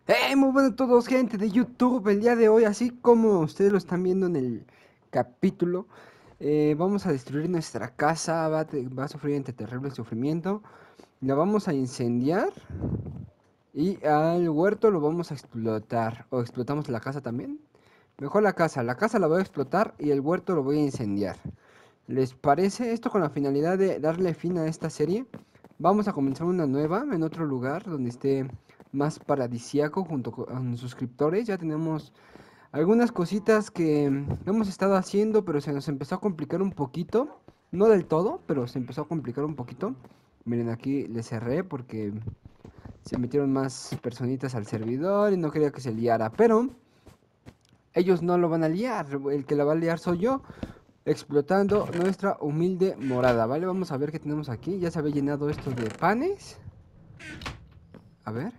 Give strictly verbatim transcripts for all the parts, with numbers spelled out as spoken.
Hey, muy buenas a todos, gente de YouTube. El día de hoy, así como ustedes lo están viendo en el capítulo, eh, vamos a destruir nuestra casa. Va a, te- va a sufrir entre terrible sufrimiento. La vamos a incendiar y al huerto lo vamos a explotar. ¿O explotamos la casa también? Mejor la casa. La casa la voy a explotar y el huerto lo voy a incendiar. ¿Les parece esto con la finalidad de darle fin a esta serie? Vamos a comenzar una nueva en otro lugar donde esté más paradisíaco junto con suscriptores. Ya tenemos algunas cositas que mm, hemos estado haciendo, pero se nos empezó a complicar un poquito. No del todo, pero se empezó a complicar un poquito. Miren, aquí le cerré porque se metieron más personitas al servidor y no quería que se liara. Pero ellos no lo van a liar. El que la va a liar soy yo. Explotando nuestra humilde morada, ¿vale? Vamos a ver qué tenemos aquí. Ya se había llenado esto de panes. A ver.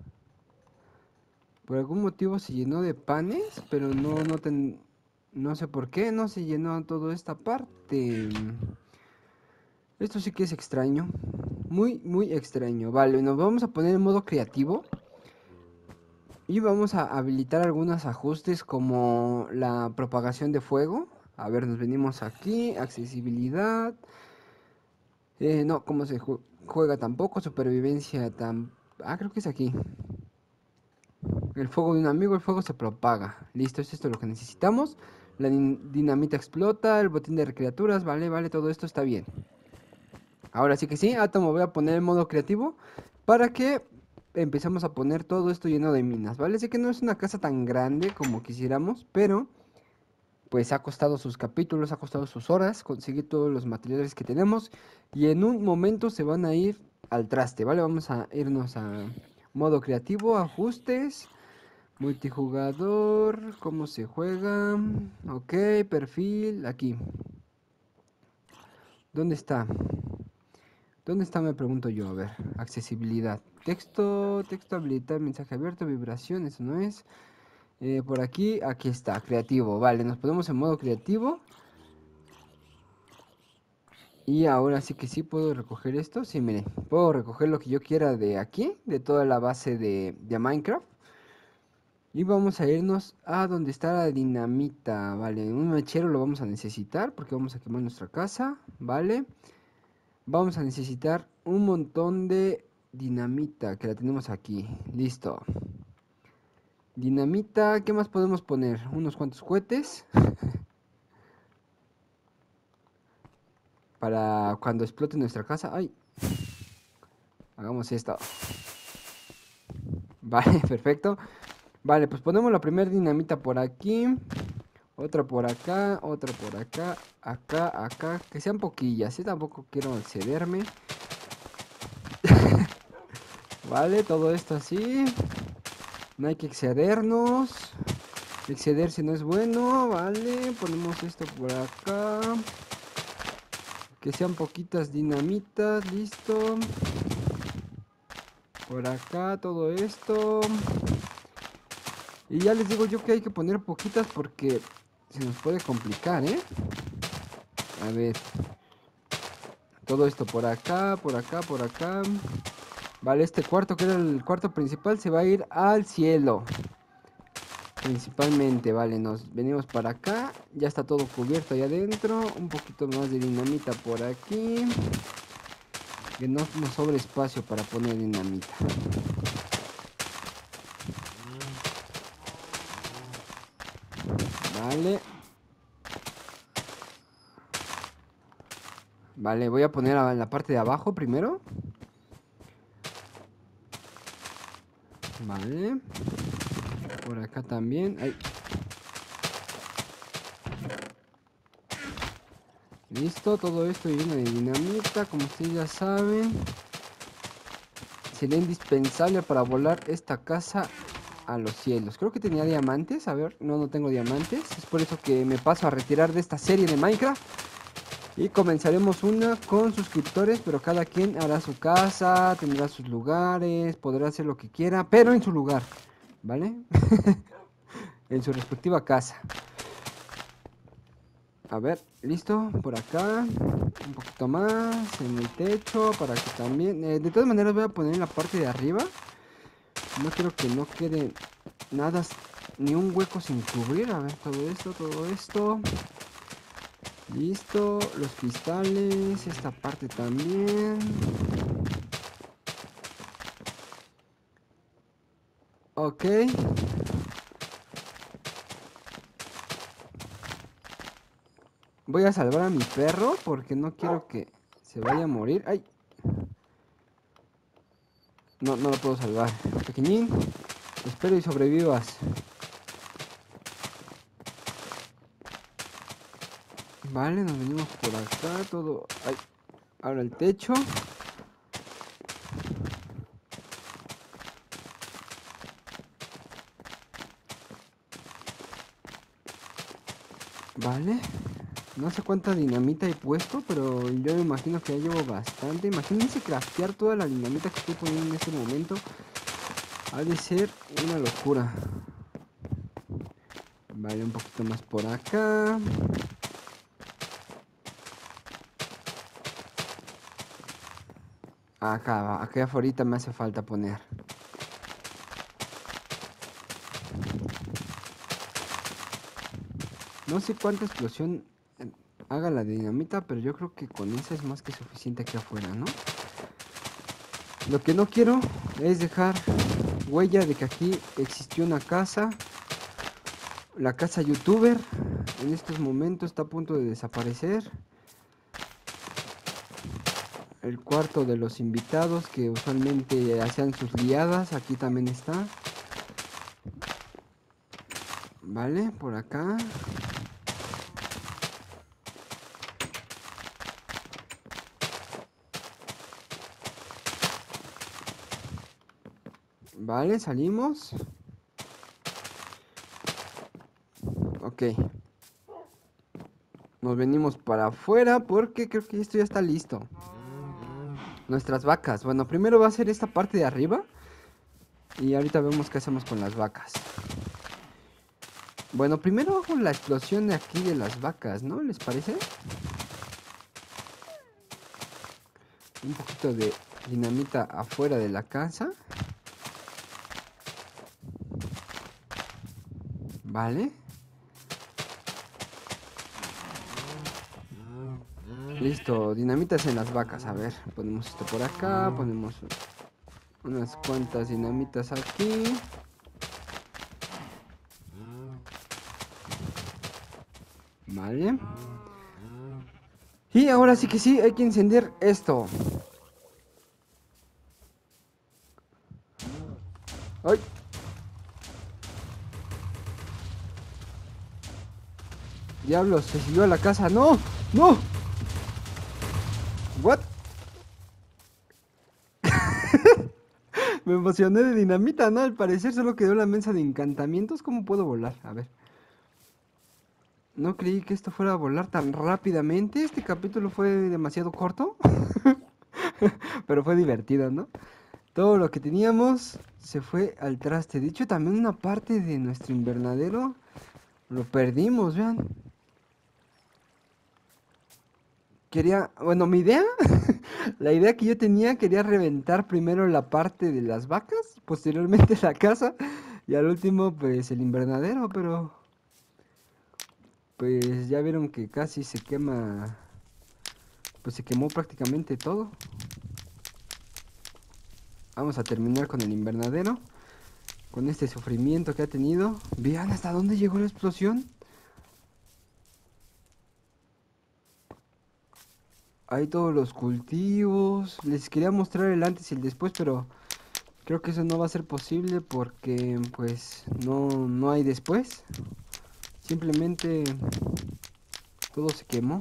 Por algún motivo se llenó de panes, pero no, no, ten... no sé por qué no se llenó toda esta parte. Esto sí que es extraño. Muy, muy extraño. Vale, nos vamos a poner en modo creativo. Y vamos a habilitar algunos ajustes como la propagación de fuego. A ver, nos venimos aquí. Accesibilidad. Eh, no, ¿cómo se ju- juega tampoco? Supervivencia tan... Ah, creo que es aquí. El fuego de un amigo, el fuego se propaga. Listo, es esto lo que necesitamos. La din- dinamita explota, el botín de criaturas, vale, vale, todo esto está bien. Ahora sí que sí, Átomo voy a poner en modo creativo para que empecemos a poner todo esto lleno de minas, ¿vale? Sé que no es una casa tan grande como quisiéramos, pero pues ha costado sus capítulos, ha costado sus horas conseguir todos los materiales que tenemos y en un momento se van a ir al traste, ¿vale? Vamos a irnos a modo creativo, ajustes, multijugador, cómo se juega, ok, perfil, aquí. ¿Dónde está? ¿Dónde está? Me pregunto yo, a ver, accesibilidad. Texto, texto habilitar, mensaje abierto, vibración, eso no es. Eh, por aquí, aquí está, creativo, vale, nos ponemos en modo creativo. Y ahora sí que sí puedo recoger esto. Sí, miren, puedo recoger lo que yo quiera de aquí, de toda la base de, de Minecraft. Y vamos a irnos a donde está la dinamita, ¿vale? Un mechero lo vamos a necesitar porque vamos a quemar nuestra casa, ¿vale? Vamos a necesitar un montón de dinamita que la tenemos aquí. Listo. Dinamita, ¿qué más podemos poner? Unos cuantos cohetes para cuando explote nuestra casa. ¡Ay! Hagamos esto. Vale, perfecto. Vale, pues ponemos la primera dinamita por aquí. Otra por acá, otra por acá, acá, acá. Que sean poquillas, ¿eh? Tampoco quiero excederme. Vale, todo esto así. No hay que excedernos. Excederse no es bueno, vale. Ponemos esto por acá. Que sean poquitas dinamitas, listo. Por acá todo esto. Y ya les digo yo que hay que poner poquitas porque se nos puede complicar, ¿eh? A ver. Todo esto por acá, por acá, por acá. Vale, este cuarto que era el cuarto principal se va a ir al cielo. Principalmente, vale, nos venimos para acá. Ya está todo cubierto ahí adentro. Un poquito más de dinamita por aquí. Que no nos sobre espacio para poner dinamita. Vale. Vale, voy a poner en la parte de abajo primero. Vale. Por acá también. Ay. Listo, todo esto lleno de dinamita, como ustedes ya saben. Sería indispensable para volar esta casa a los cielos. Creo que tenía diamantes. A ver, no, no tengo diamantes. Es por eso que me paso a retirar de esta serie de Minecraft. Y comenzaremos una con suscriptores, pero cada quien hará su casa, tendrá sus lugares, podrá hacer lo que quiera, pero en su lugar, ¿vale? En su respectiva casa. A ver, listo, por acá, un poquito más, en el techo, para que también, eh, de todas maneras voy a poner en la parte de arriba, No quiero que no quede nada, ni un hueco sin cubrir. A ver, todo esto, todo esto. Listo, los cristales, esta parte también. Ok. Voy a salvar a mi perro porque no quiero que se vaya a morir. ¡Ay! No, no lo puedo salvar. Pequeñín, espero y sobrevivas. Vale, nos venimos por acá, todo... ¡Ay! Ahora el techo. Vale. No sé cuánta dinamita he puesto, pero yo me imagino que ya llevo bastante. Imagínense craftear toda la dinamita que estoy poniendo en este momento. Ha de ser una locura. Vale, un poquito más por acá. Acá, acá afuera me hace falta poner. No sé cuánta explosión haga la dinamita, pero yo creo que con esa es más que suficiente aquí afuera, ¿no? Lo que no quiero es dejar huella de que aquí existió una casa. La casa youtuber en estos momentos está a punto de desaparecer. El cuarto de los invitados que usualmente hacían sus liadas, aquí también está. Vale, por acá. Vale, salimos. Ok. Nos venimos para afuera porque creo que esto ya está listo. Nuestras vacas. Bueno, primero va a ser esta parte de arriba. Y ahorita vemos qué hacemos con las vacas. Bueno, primero hago la explosión de aquí de las vacas, ¿no? ¿Les parece? Un poquito de dinamita afuera de la casa. Vale. Listo, dinamitas en las vacas. A ver, ponemos esto por acá. Ponemos unas cuantas dinamitas aquí. Vale. Y ahora sí que sí, hay que encender esto. ¡Ay! Diablos, se siguió a la casa. ¡No! ¡No! ¿What? Me emocioné de dinamita, ¿no? Al parecer solo quedó la mesa de encantamientos. ¿Cómo puedo volar? A ver. No creí que esto fuera a volar tan rápidamente. Este capítulo fue demasiado corto. Pero fue divertido, ¿no? Todo lo que teníamos se fue al traste. De hecho, también una parte de nuestro invernadero lo perdimos, vean. Quería, bueno, mi idea, la idea que yo tenía, quería reventar primero la parte de las vacas, posteriormente la casa y al último pues el invernadero, pero pues ya vieron que casi se quema, pues se quemó prácticamente todo. Vamos a terminar con el invernadero, con este sufrimiento que ha tenido. Vean hasta dónde llegó la explosión. Hay todos los cultivos. Les quería mostrar el antes y el después, pero creo que eso no va a ser posible porque pues no, no hay después. Simplemente todo se quemó.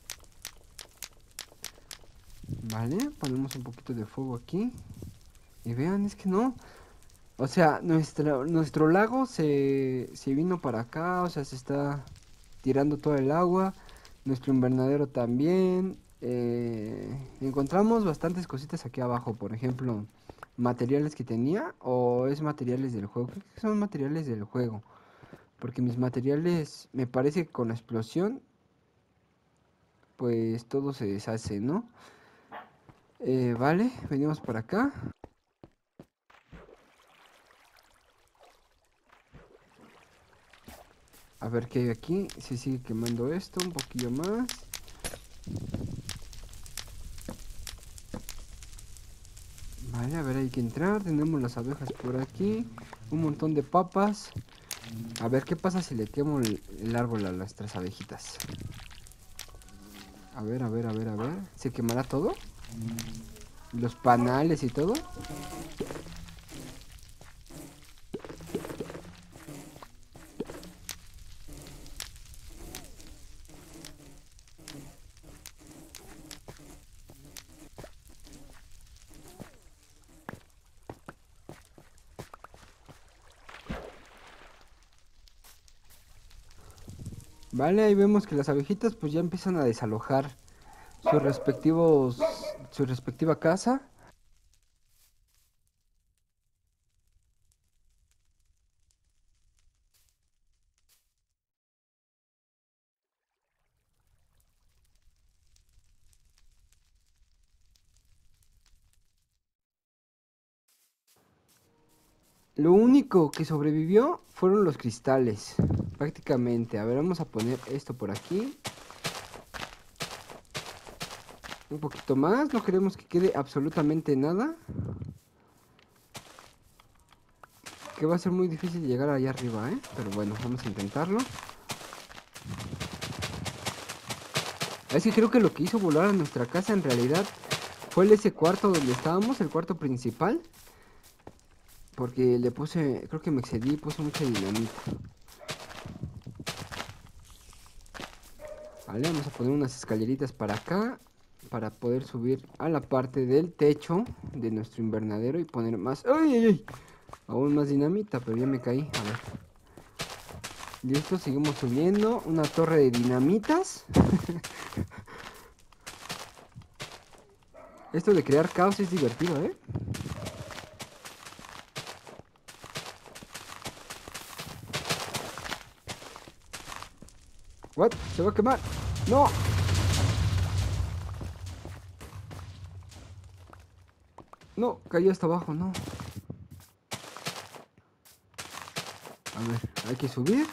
Vale, ponemos un poquito de fuego aquí. Y vean, es que no. O sea, nuestra, nuestro lago se, se vino para acá, o sea, se está tirando todo el agua. Nuestro invernadero también. Eh, encontramos bastantes cositas aquí abajo, por ejemplo, materiales que tenía o es materiales del juego. Creo que son materiales del juego. Porque mis materiales, me parece que con la explosión, pues todo se deshace, ¿no? Eh, vale, venimos por acá. A ver qué hay aquí. Se sigue quemando esto un poquillo más. Vale, a ver, hay que entrar. Tenemos las abejas por aquí. Un montón de papas. A ver, ¿qué pasa si le quemo el, el árbol a nuestras abejitas? A ver, a ver, a ver, a ver. ¿Se quemará todo? Los panales y todo. Vale, ahí vemos que las abejitas pues ya empiezan a desalojar sus respectivos, su respectiva casa. Lo único que sobrevivió fueron los cristales, prácticamente. A ver, vamos a poner esto por aquí. Un poquito más, no queremos que quede absolutamente nada. Que va a ser muy difícil llegar allá arriba, ¿eh? Pero bueno, vamos a intentarlo. Es que creo que lo que hizo volar a nuestra casa en realidad fue ese cuarto donde estábamos, el cuarto principal. Porque le puse, creo que me excedí, puse mucha dinamita. Vale, vamos a poner unas escaleritas para acá. Para poder subir a la parte del techo de nuestro invernadero y poner más... ¡Ay, ay, ay! Aún más dinamita, pero ya me caí. A ver. Listo, seguimos subiendo. Una torre de dinamitas. Esto de crear caos es divertido, ¿eh? What? Se va a quemar. ¡No! No, cayó hasta abajo, no. A ver, hay que subir.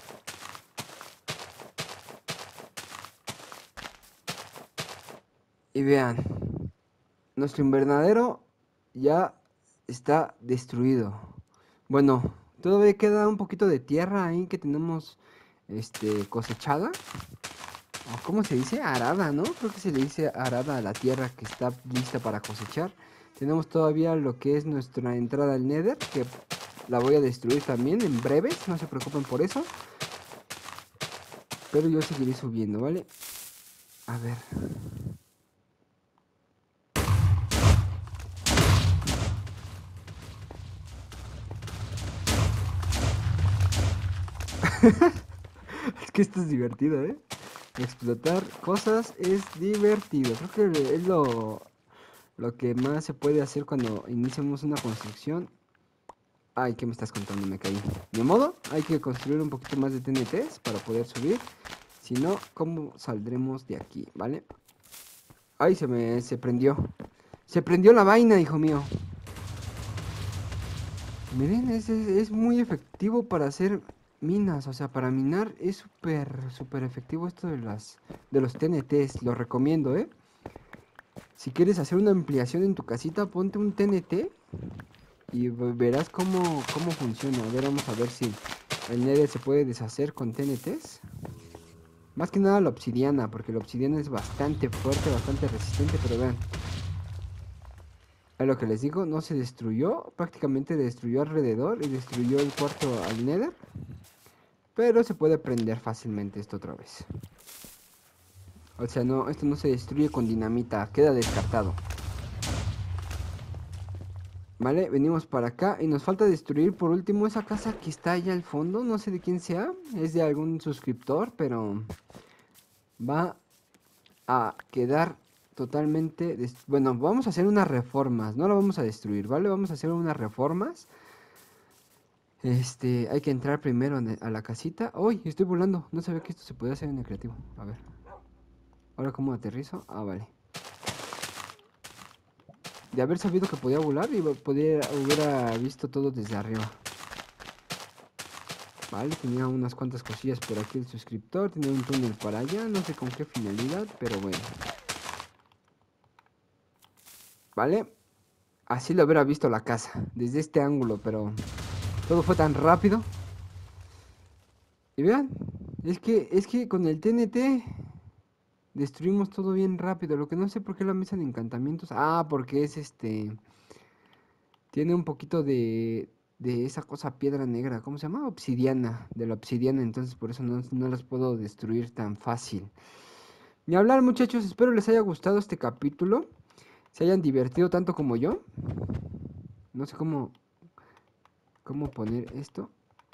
Y vean, nuestro invernadero ya está destruido. Bueno, todavía queda un poquito de tierra ahí que tenemos este, cosechada. ¿O cómo se dice? Arada, ¿no? Creo que se le dice arada a la tierra que está lista para cosechar. Tenemos todavía lo que es nuestra entrada al Nether, que la voy a destruir también en breves, no se preocupen por eso. Pero yo seguiré subiendo, ¿vale? A ver. Es que esto es divertido, ¿eh? Explotar cosas es divertido. Creo que es lo, lo que más se puede hacer cuando iniciamos una construcción. Ay, ¿qué me estás contando? Me caí. De modo, hay que construir un poquito más de T N Ts para poder subir. Si no, ¿cómo saldremos de aquí? ¿Vale? Ay, se me se prendió. Se prendió la vaina, hijo mío. Miren, es, es, es muy efectivo para hacer minas. O sea, para minar es súper, súper efectivo esto de las de los T N Ts. Lo recomiendo, ¿eh? Si quieres hacer una ampliación en tu casita, ponte un T N T y verás cómo, cómo funciona. A ver, vamos a ver si el Nether se puede deshacer con T N Ts. Más que nada la obsidiana, porque la obsidiana es bastante fuerte, bastante resistente, pero vean. Es lo que les digo, no se destruyó, prácticamente destruyó alrededor y destruyó el cuarto al Nether. Pero se puede prender fácilmente esto otra vez. O sea, no, esto no se destruye con dinamita, queda descartado. Vale, venimos para acá y nos falta destruir por último esa casa que está allá al fondo. No sé de quién sea, es de algún suscriptor, pero va a quedar totalmente... Bueno, vamos a hacer unas reformas, no la vamos a destruir, ¿vale? Vamos a hacer unas reformas. Este, hay que entrar primero a la casita. ¡Uy! Estoy volando, no sabía que esto se podía hacer en el creativo. A ver. Ahora, ¿cómo aterrizo? Ah, vale. De haber sabido que podía volar, y podía, hubiera visto todo desde arriba. Vale, tenía unas cuantas cosillas por aquí el suscriptor. Tenía un túnel para allá, no sé con qué finalidad, pero bueno. Vale, así lo hubiera visto la casa, desde este ángulo, pero todo fue tan rápido. Y vean, es que, es que con el T N T destruimos todo bien rápido. Lo que no sé por qué la mesa de encantamientos. Ah, porque es este... Tiene un poquito de, de esa cosa piedra negra. ¿Cómo se llama? Obsidiana. De la obsidiana. Entonces por eso no, no las puedo destruir tan fácil. Ni hablar, muchachos. Espero les haya gustado este capítulo. Se hayan divertido tanto como yo. No sé cómo... Cómo poner esto.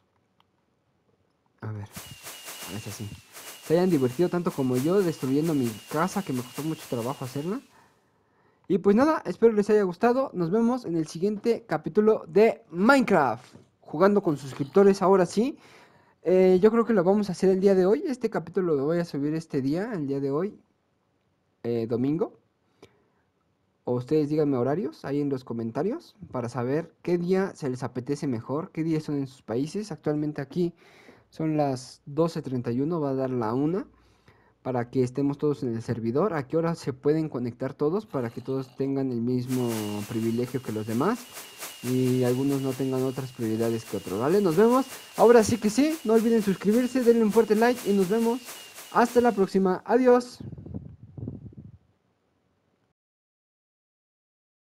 A ver. A ver si así. Se hayan divertido tanto como yo destruyendo mi casa. Que me costó mucho trabajo hacerla. Y pues nada, espero les haya gustado. Nos vemos en el siguiente capítulo de Minecraft. Jugando con suscriptores ahora sí. Eh, yo creo que lo vamos a hacer el día de hoy. Este capítulo lo voy a subir este día, el día de hoy, eh, domingo. O ustedes díganme horarios ahí en los comentarios para saber qué día se les apetece mejor, qué días son en sus países. Actualmente aquí son las doce treinta y uno, va a dar la una. Para que estemos todos en el servidor, a qué hora se pueden conectar todos para que todos tengan el mismo privilegio que los demás y algunos no tengan otras prioridades que otros, ¿vale? Nos vemos, ahora sí que sí, no olviden suscribirse, denle un fuerte like y nos vemos hasta la próxima, adiós.